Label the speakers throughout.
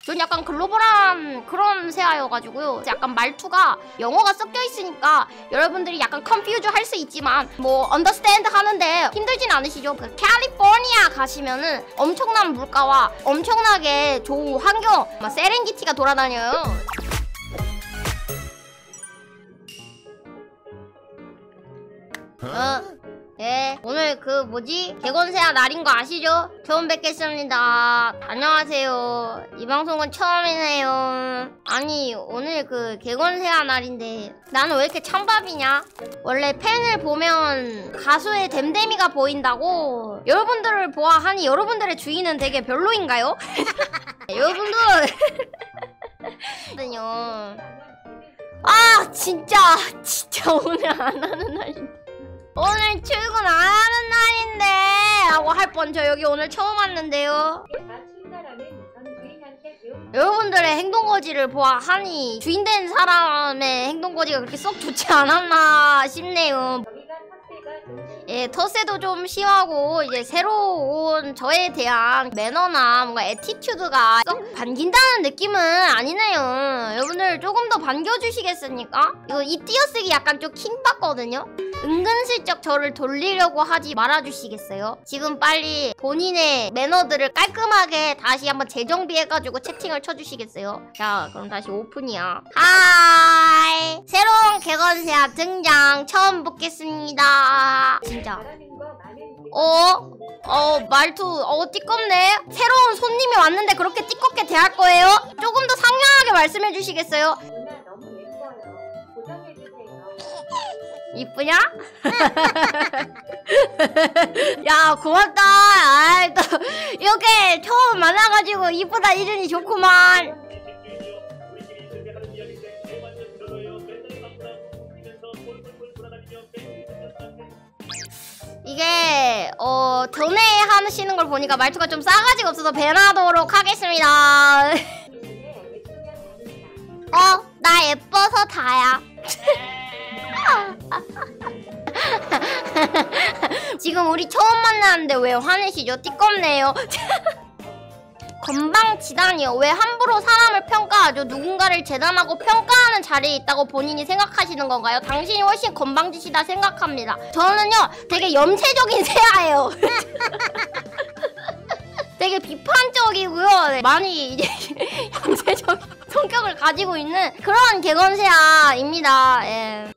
Speaker 1: 전 약간 글로벌한 그런 세아여가지고요. 약간 말투가 영어가 섞여 있으니까 여러분들이 약간 컨퓨즈 할 수 있지만 뭐 언더스탠드 하는데 힘들진 않으시죠? 그 캘리포니아 가시면은 엄청난 물가와 엄청나게 좋은 환경, 막 세렝게티가 돌아다녀요. 예, 오늘 그 뭐지? 개건세아 날인 거 아시죠? 처음 뵙겠습니다. 안녕하세요. 이 방송은 처음이네요. 아니, 오늘 그 개건세아 날인데 나는 왜 이렇게 찬밥이냐? 원래 팬을 보면 가수의 댐댐이가 보인다고 여러분들을 보아하니 여러분들의 주인은 되게 별로인가요? 여러분들 아 진짜 오늘 안 하는 날인데 오늘 출근 안 하는 날인데 라고 할 뻔. 저 여기 오늘 처음 왔는데요. 여러분들의 행동거지를 보아하니 주인된 사람의 행동거지가 그렇게 썩 좋지 않았나 싶네요. 예, 텃세도 좀 심하고 이제 새로 온 저에 대한 매너나 뭔가 애티튜드가 썩 반긴다는 느낌은 아니네요. 여러분들 조금 더 반겨주시겠습니까? 이거 이 띄어쓰기 약간 좀 킹받거든요? 은근슬쩍 저를 돌리려고 하지 말아주시겠어요? 지금 빨리 본인의 매너들을 깔끔하게 다시 한번 재정비해가지고 채팅을 쳐주시겠어요? 자, 그럼 다시 오픈이야. 하이! 새로운 개건세아 등장 처음 뵙겠습니다. 진짜. 말투 띠껍네. 새로운 손님이 왔는데 그렇게 띠껍게 대할 거예요? 조금 더 상냥하게 말씀해 주시겠어요? 이쁘냐? 야, 고맙다. 아이, 또 이렇게 처음 만나가지고 이쁘다 이러니 좋구만. 이게 전에 하시는 걸 보니까 말투가 좀 싸가지가 없어서 배나도록 하겠습니다. 나 예뻐서 다야. 지금 우리 처음 만나는데 왜 화내시죠? 띠껍네요. 건방지다니요. 왜 함부로 사람을 평가하죠? 누군가를 재단하고 평가하는 자리에 있다고 본인이 생각하시는 건가요? 당신이 훨씬 건방지시다 생각합니다. 저는요 되게 염세적인 세아예요. 되게 비판적이고요. 많이 이제 염세적인 성격을 가지고 있는 그런 개건세아입니다. 예.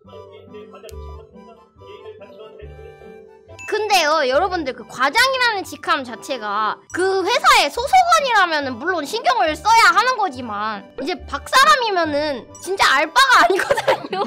Speaker 1: 근데요, 여러분들 그 과장이라는 직함 자체가 그 회사의 소속원이라면은 물론 신경을 써야 하는 거지만 이제 박사람이면은 진짜 알바가 아니거든요.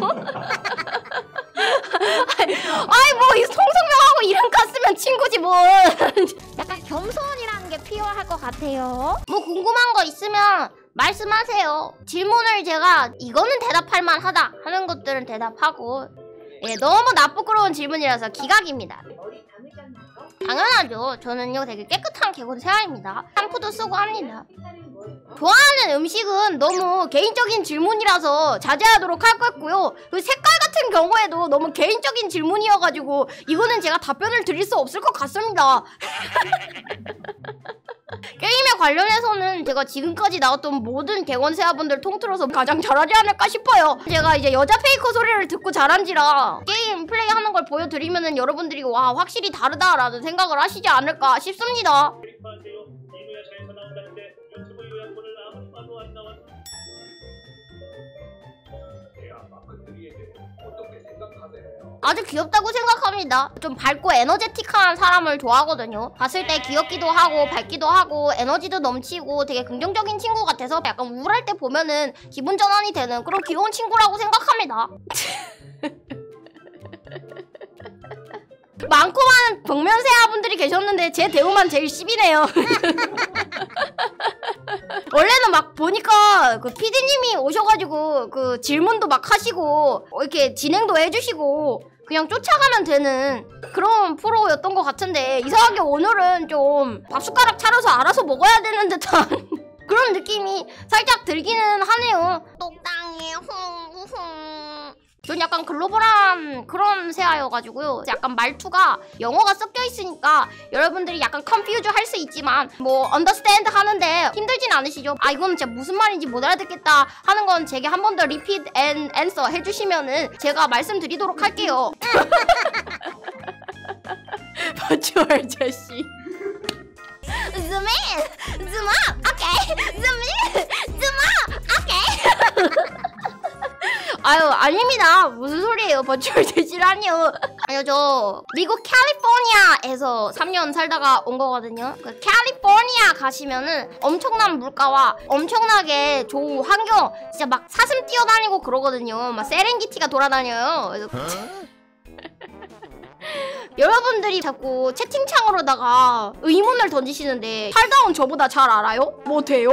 Speaker 1: 아이 뭐 이 통성명하고 이름 같으면 친구지 뭐. 약간 겸손이라는 게 필요할 것 같아요. 뭐 궁금한 거 있으면 말씀하세요. 질문을 제가 이거는 대답할 만하다 하는 것들은 대답하고. 예, 너무 나쁘끄러운 질문이라서 기각입니다. 당연하죠. 저는요 되게 깨끗한 개건세아입니다. 샴푸도 쓰고 합니다. 좋아하는 음식은 너무 개인적인 질문이라서 자제하도록 할 거고요. 그 색깔 같은 경우에도 너무 개인적인 질문이어가지고 이거는 제가 답변을 드릴 수 없을 것 같습니다. 게임에 관련해서는 제가 지금까지 나왔던 모든 개건세아분들 통틀어서 가장 잘하지 않을까 싶어요. 제가 이제 여자 페이커 소리를 듣고 자란지라 게임 플레이하는 걸 보여드리면은 여러분들이 와 확실히 다르다라는 생각을 하시지 않을까 싶습니다. 아주 귀엽다고 생각합니다. 좀 밝고 에너제틱한 사람을 좋아하거든요. 봤을 때 귀엽기도 하고 밝기도 하고 에너지도 넘치고 되게 긍정적인 친구 같아서 약간 우울할 때 보면은 기분 전환이 되는 그런 귀여운 친구라고 생각합니다. 많고 많은 복면세아분들이 계셨는데 제 대우만 제일 10이네요. 원래는 막 보니까 그 PD님이 오셔가지고 그 질문도 막 하시고 이렇게 진행도 해주시고 그냥 쫓아가면 되는 그런 프로였던 것 같은데 이상하게 오늘은 좀 밥숟가락 차려서 알아서 먹어야 되는 듯한 그런 느낌이 살짝 들기는 하네요. 똑당해. 전 약간 글로벌한 그런 새아여가지고요. 약간 말투가 영어가 섞여 있으니까 여러분들이 약간 컨퓨즈 할 수 있지만 뭐 understand 하는데 힘들진 않으시죠? 아 이건 진짜 무슨 말인지 못 알아듣겠다 하는 건 제게 한 번 더 repeat and answer 해주시면은 제가 말씀드리도록 할게요. 버추얼 제시. Zoom in, zoom up, okay. Zoom in, zoom up, okay. 아유 아닙니다. 무슨 소리예요? 버추얼 제시라니요. 아니요 저 미국 캘리포니아에서 3년 살다가 온 거거든요. 그 캘리포니아 가시면은 엄청난 물가와 엄청나게 좋은 환경, 진짜 막 사슴 뛰어다니고 그러거든요. 막 세렝게티가 돌아다녀요. 그래서 여러분들이 자꾸 채팅창으로다가 의문을 던지시는데 살다 온 저보다 잘 알아요? 뭐 돼요?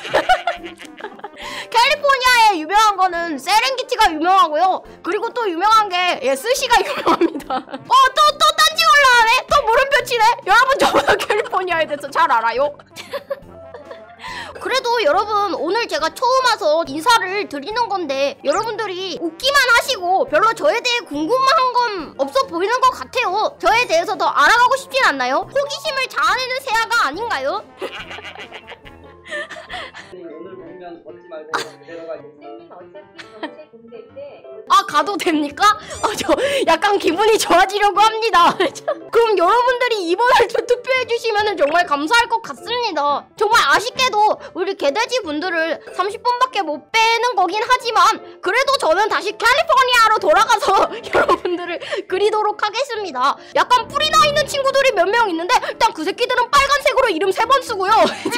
Speaker 1: 캘리포니아에 유명한 거는 세렝게티가 유명하고요. 그리고 또 유명한 게 스시가 유명합니다. 또 딴지 올라가네? 또 물음표 치네? 여러분 저보다 캘리포니아에 대해서 잘 알아요? 그래도 여러분 오늘 제가 처음 와서 인사를 드리는 건데 여러분들이 웃기만 하시고 별로 저에 대해 궁금한 건 없어 보이는 것 같아요. 저에 대해서 더 알아가고 싶진 않나요? 호기심을 자아내는 새아가 아닌가요?
Speaker 2: 오늘 보면 걷지 말고 내려가.
Speaker 3: 선생님 어차피 전체 공대 때
Speaker 1: 아 가도 됩니까? 저 약간 기분이 좋아지려고 합니다. 그럼 여러분들이 이번에 투표해주시면 정말 감사할 것 같습니다. 정말 아쉽게도 우리 개돼지 분들을 30분밖에 못 빼는 거긴 하지만 그래도 저는 다시 캘리포니아로 돌아가서 여러분들을 그리도록 하겠습니다. 약간 뿌리 나 있는 친구들이 몇 명 있는데 일단 그 새끼들은 빨간색으로 이름 3번 쓰고요.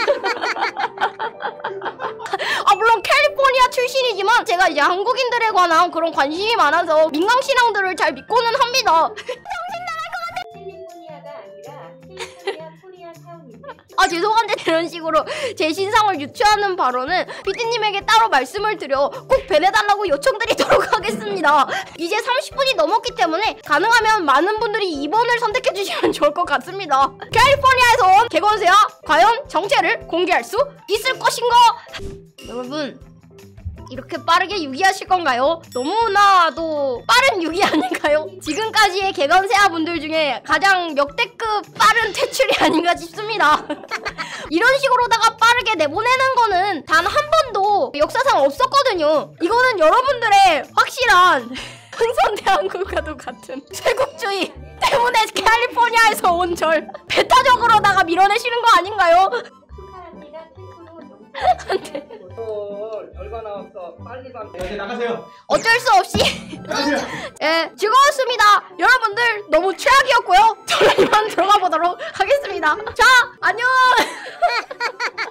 Speaker 1: 아 물론 캘리포니아 출신이지만 제가 이제 한국인들에 관한 그런 관심이 많아서 민간신앙들을 잘 믿고는 합니다.
Speaker 3: 캘리포니아가 아니라 캘리포니아 코리아 타운인데
Speaker 1: 아 죄송한데 이런 식으로 제 신상을 유추하는 발언은 PD님에게 따로 말씀을 드려 꼭 배내달라고 요청드리도록 하겠습니다. 이제 30분이 넘었기 때문에 가능하면 많은 분들이 2번을 선택해주시면 좋을 것 같습니다. 캘리포니아에서 온 개건새아 과연 정체를 공개할 수 있을 것인가? 여러분 이렇게 빠르게 유기하실 건가요? 너무나도 빠른 유기 아닌가요? 지금까지의 개건새아 분들 중에 가장 역대급 빠른 퇴출이 아닌가 싶습니다. 이런 식으로다가 빠르게 내보내는 거는 단 한 번도 역사상 없었거든요. 이거는 여러분들의 확실한 흥선대한국과도 같은 쇄국주의 때문에 캘리포니아에서 온 절 배타적으로다가 밀어내시는 거 아닌가요?
Speaker 3: 축하합니다. 최초로
Speaker 2: 결과 나왔어. 빨리 가.
Speaker 4: 네, 나가세요.
Speaker 1: 어쩔 수 없이
Speaker 4: 나가세요.
Speaker 1: 예, 즐거웠습니다. 여러분들 너무 최악이었고요. 저는 이만 들어가 보도록 하겠습니다. 자, 안녕.